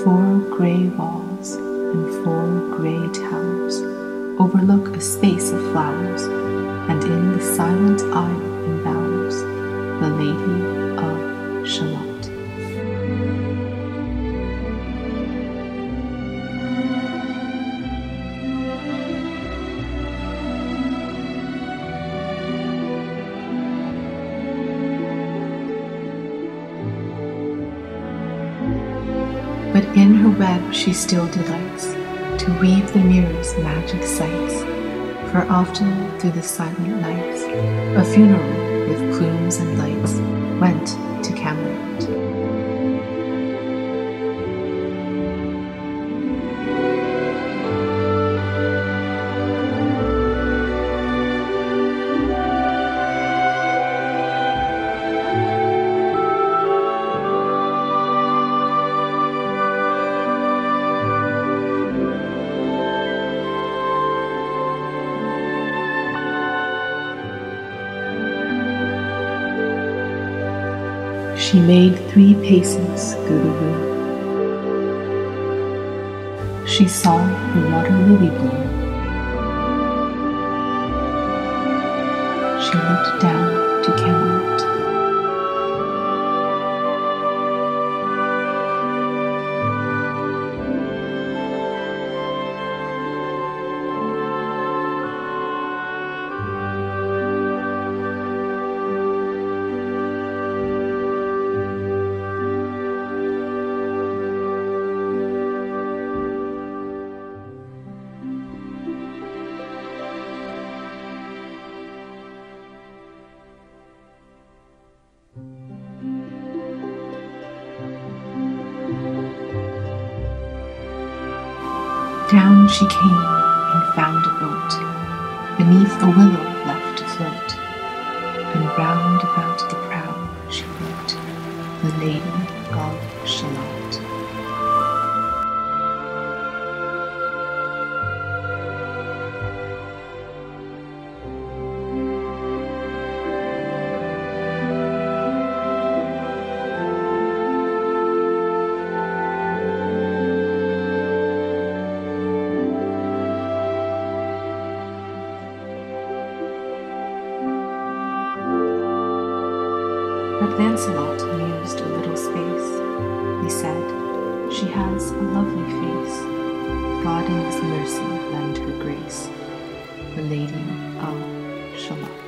4 grey walls and 4 grey towers overlook a space of flowers, and in the silent aisle embowers the Lady of Shalott. But in her web she still delights to weave the mirror's magic sights, for often through the silent nights a funeral with plumes and lights went to Camelot. She made 3 paces through the room. She saw the water lily bloom. She looked down to Camelot. Down she came and found a boat beneath a willow left to float, and round about the prow she looked, the Lady of Shalott. But Lancelot mused a little space. He said, "She has a lovely face. God in his mercy lend her grace, the Lady of Shalott."